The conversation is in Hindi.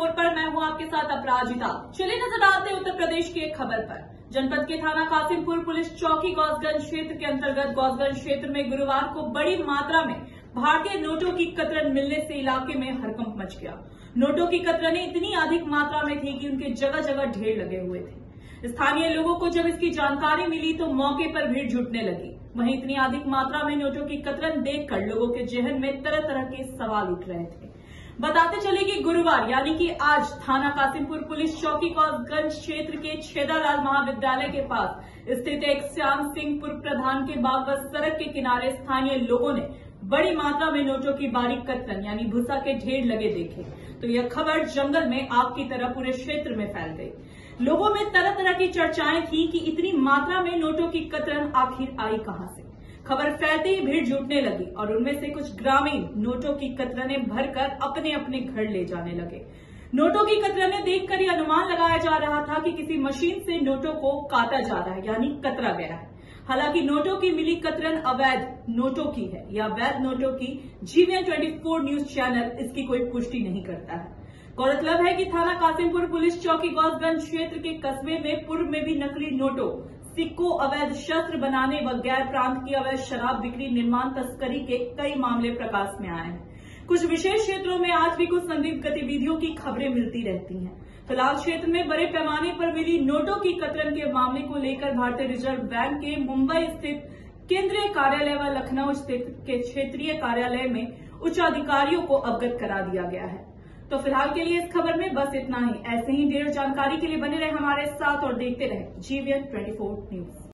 24 पर मैं हूं आपके साथ अपराजिता। चलिए नजर डालते हैं उत्तर प्रदेश की एक खबर पर। जनपद के थाना कासिमपुर पुलिस चौकी गौसगंज क्षेत्र के अंतर्गत गौसगंज क्षेत्र में गुरुवार को बड़ी मात्रा में भारतीय नोटों की कतरन मिलने से इलाके में हड़कंप मच गया। नोटों की कतरनें इतनी अधिक मात्रा में थी कि उनके जगह जगह ढेर लगे हुए थे। स्थानीय लोगों को जब इसकी जानकारी मिली तो मौके पर भीड़ जुटने लगी। वहीं इतनी अधिक मात्रा में नोटों की कतरन देखकर लोगों के जहन में तरह तरह के सवाल उठ रहे थे। बताते चले कि गुरुवार यानी कि आज थाना कासिमपुर पुलिस चौकी गौसगंज क्षेत्र के छेदालाल महाविद्यालय के पास स्थित एक श्याम सिंहपुर प्रधान के बाग व सड़क के किनारे स्थानीय लोगों ने बड़ी मात्रा में नोटों की बारीक कतरन यानी भूसा के ढेर लगे देखे तो यह खबर जंगल में आग की तरह पूरे क्षेत्र में फैल गई। लोगों में तरह तरह की चर्चाएं थी कि इतनी मात्रा में नोटों की कतरन आखिर आई कहां से। खबर फैलते ही भीड़ जुटने लगी और उनमें से कुछ ग्रामीण नोटों की कतरनें भरकर अपने अपने घर ले जाने लगे। नोटों की कतरनें देखकर यह अनुमान लगाया जा रहा था कि किसी मशीन से नोटों को काटा जा रहा है यानी कतरा गया है। हालांकि नोटों की मिली कतरन अवैध नोटों की है या वैध नोटों की GVN 24 न्यूज चैनल इसकी कोई पुष्टि नहीं करता है। गौरतलब है कि थाना कासिमपुर पुलिस चौकी गौसगंज क्षेत्र के कस्बे में पूर्व में भी नकली नोटों, सिक्कों, अवैध शस्त्र बनाने व गैर प्रांत की अवैध शराब बिक्री, निर्माण, तस्करी के कई मामले प्रकाश में आए हैं। कुछ विशेष क्षेत्रों में आज भी कुछ संदिग्ध गतिविधियों की खबरें मिलती रहती हैं। फिलहाल क्षेत्र में बड़े पैमाने पर मिली नोटों की कतरन के मामले को लेकर भारतीय रिजर्व बैंक के मुंबई स्थित केंद्रीय कार्यालय व लखनऊ स्थित के क्षेत्रीय कार्यालय में उच्च अधिकारियों को अवगत करा दिया गया है। तो फिलहाल के लिए इस खबर में बस इतना ही। ऐसे ही ढेर जानकारी के लिए बने रहे हमारे साथ और देखते रहे GVN 24 न्यूज।